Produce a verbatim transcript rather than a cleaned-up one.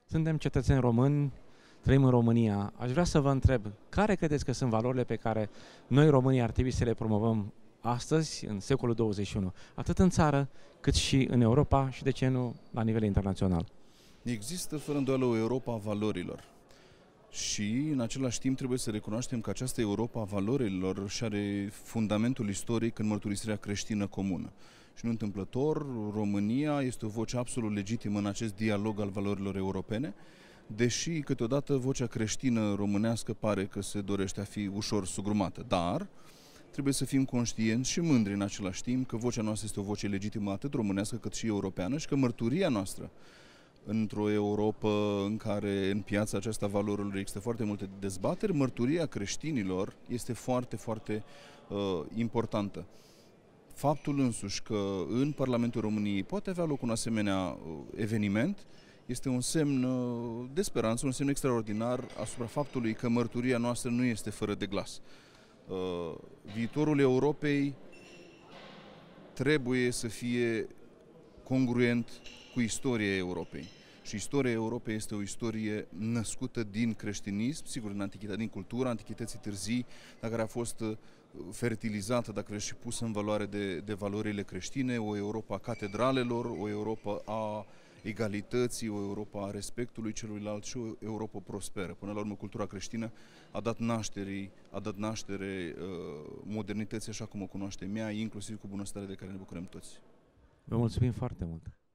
Suntem cetățeni români, trăim în România. Aș vrea să vă întreb, care credeți că sunt valorile pe care noi românii ar trebui să le promovăm astăzi, în secolul douăzeci și unu, atât în țară, cât și în Europa și, de ce nu, la nivel internațional? Există, fără îndoială, o Europa a valorilor. Și, în același timp, trebuie să recunoaștem că această Europa a valorilor și are fundamentul istoric în mărturisirea creștină comună. Și nu întâmplător, România este o voce absolut legitimă în acest dialog al valorilor europene, deși câteodată vocea creștină românească pare că se dorește a fi ușor sugrumată. Dar trebuie să fim conștienți și mândri în același timp că vocea noastră este o voce legitimă atât românească cât și europeană și că mărturia noastră într-o Europa în care în piața aceasta valorilor există foarte multe dezbateri, mărturia creștinilor este foarte, foarte uh, importantă. Faptul însuși că în Parlamentul României poate avea loc un asemenea uh, eveniment este un semn uh, de speranță, un semn extraordinar asupra faptului că mărturia noastră nu este fără de glas. Uh, viitorul Europei trebuie să fie congruent cu istoria Europei. Și istoria Europei este o istorie născută din creștinism, sigur, în antichitate, din cultura antichității târzii, dar care a fost fertilizată, dacă vreți, și pusă în valoare de, de valorile creștine, o Europa a catedralelor, o Europa a egalității, o Europa a respectului celuilalt și o Europa prosperă. Până la urmă, cultura creștină a dat naștere, a dat naștere uh, modernității așa cum o cunoaștem ea, inclusiv cu bunăstarea de care ne bucurăm toți. Vă mulțumim foarte mult!